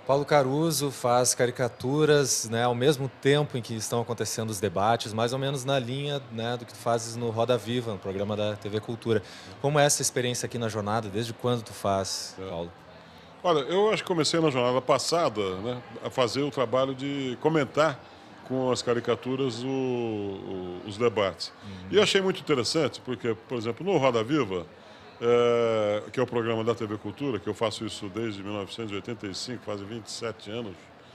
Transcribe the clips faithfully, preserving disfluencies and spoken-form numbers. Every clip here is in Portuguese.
Paulo Caruso faz caricaturas, né, ao mesmo tempo em que estão acontecendo os debates, mais ou menos na linha, né, do que tu fazes no Roda Viva, no programa da T V Cultura. Como é essa experiência aqui na jornada? Desde quando tu faz, É. Paulo? Olha, eu acho que comecei na jornada passada, né, a fazer o trabalho de comentar com as caricaturas o- o- os debates. E achei muito interessante, porque, por exemplo, no Roda Viva, é, que é o programa da T V Cultura, que eu faço isso desde mil novecentos e oitenta e cinco, fazem vinte e sete anos,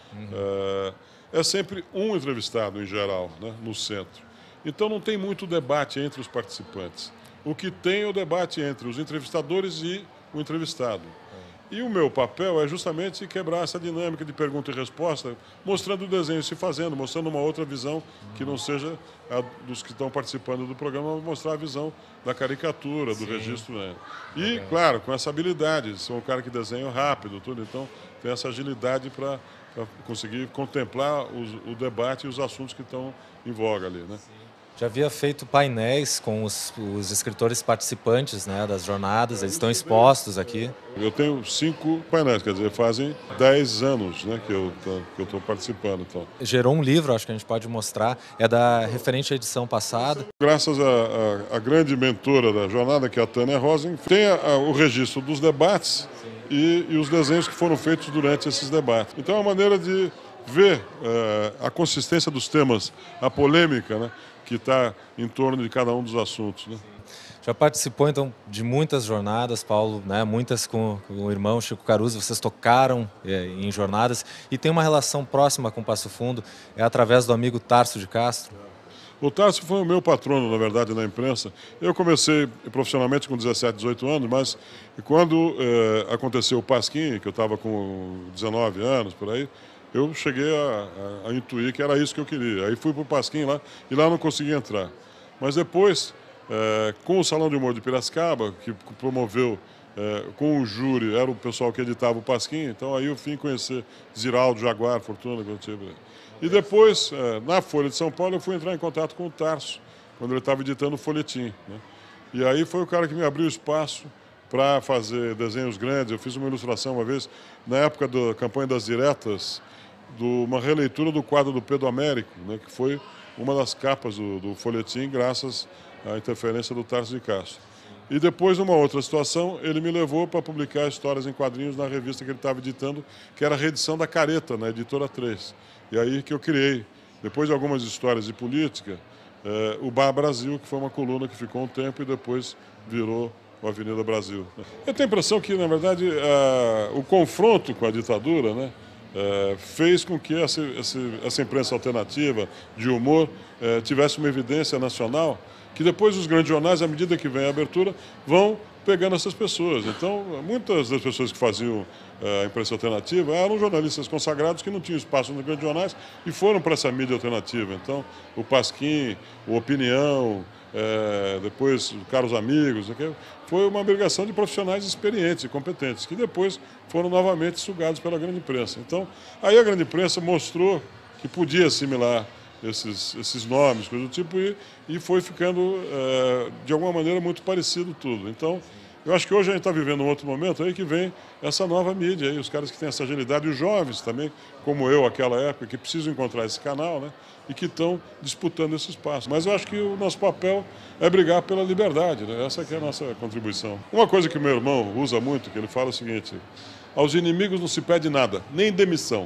é, é sempre um entrevistado, em geral, né, no centro. Então não tem muito debate entre os participantes. O que tem é o debate entre os entrevistadores e o entrevistado. E o meu papel é justamente quebrar essa dinâmica de pergunta e resposta, mostrando o desenho se fazendo, mostrando uma outra visão que não seja a dos que estão participando do programa, mostrar a visão da caricatura, do Sim. registro, né? E, Legal. claro, com essa habilidade, sou um cara que desenha rápido, tudo, então tem essa agilidade para conseguir contemplar os, o debate e os assuntos que estão em voga ali, né? Já havia feito painéis com os, os escritores participantes, né, das jornadas, eles estão expostos aqui. Eu tenho cinco painéis, quer dizer, fazem dez anos, né, que eu tô, que eu estou participando. Então. Gerou um livro, acho que a gente pode mostrar, é da referente à edição passada. Graças à grande mentora da jornada, que é a Tânia Rosen, tem a, a, o registro dos debates e, e os desenhos que foram feitos durante esses debates. Então é uma maneira de ver uh, a consistência dos temas, a polêmica, né, que está em torno de cada um dos assuntos, né? Já participou, então, de muitas jornadas, Paulo, né? Muitas com, com o irmão Chico Caruso, vocês tocaram é, em jornadas e tem uma relação próxima com Passo Fundo, é através do amigo Tarso de Castro. O Tarso foi o meu patrono, na verdade, na imprensa. Eu comecei profissionalmente com dezessete, dezoito anos, mas quando eh, aconteceu o Pasquim, que eu estava com dezenove anos, por aí, eu cheguei a, a, a intuir que era isso que eu queria. Aí fui para o Pasquim lá, e lá não consegui entrar. Mas depois, eh, com o Salão de Humor de Piracicaba, que promoveu eh, com o júri, era o pessoal que editava o Pasquim, então aí eu vim conhecer Ziraldo, Jaguar, Fortuna, que eu tive. E depois, na Folha de São Paulo, eu fui entrar em contato com o Tarso, quando ele estava editando o folhetim, né? E aí foi o cara que me abriu espaço para fazer desenhos grandes. Eu fiz uma ilustração uma vez, na época da campanha das diretas, de uma releitura do quadro do Pedro Américo, né, que foi uma das capas do, do folhetim, graças à interferência do Tarso de Castro. E depois, numa outra situação, ele me levou para publicar histórias em quadrinhos na revista que ele estava editando, que era a reedição da Careta, na Editora três. E aí que eu criei, depois de algumas histórias de política, eh, o Bar Brasil, que foi uma coluna que ficou um tempo e depois virou o Avenida Brasil. Eu tenho a impressão que, na verdade, a, o confronto com a ditadura, né, eh, fez com que essa, essa, essa imprensa alternativa de humor eh, tivesse uma evidência nacional, que depois os grandes jornais, à medida que vem a abertura, vão pegando essas pessoas. Então, muitas das pessoas que faziam uh, a imprensa alternativa eram jornalistas consagrados que não tinham espaço nos grandes jornais e foram para essa mídia alternativa. Então, o Pasquim, o Opinião, uh, depois o Caros Amigos, okay? Foi uma agregação de profissionais experientes e competentes, que depois foram novamente sugados pela grande imprensa. Então, aí a grande imprensa mostrou que podia assimilar Esses, esses nomes, coisa do tipo, e, e foi ficando, é, de alguma maneira, muito parecido tudo. Então, eu acho que hoje a gente está vivendo um outro momento aí que vem essa nova mídia, aí, os caras que têm essa agilidade, e os jovens também, como eu, aquela época, que precisam encontrar esse canal, né, e que estão disputando esse espaço. Mas eu acho que o nosso papel é brigar pela liberdade, né? Essa que é a nossa contribuição. Uma coisa que o meu irmão usa muito, que ele fala o seguinte: aos inimigos não se pede nada, nem demissão.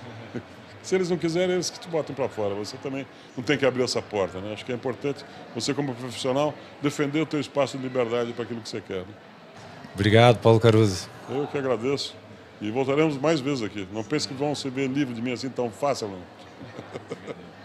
Se eles não quiserem, eles que te botam para fora. Você também não tem que abrir essa porta, né? Acho que é importante você, como profissional, defender o teu espaço de liberdade para aquilo que você quer, né? Obrigado, Paulo Caruso. Eu que agradeço. E voltaremos mais vezes aqui. Não pense que vão se ver livre de mim assim tão fácil, não.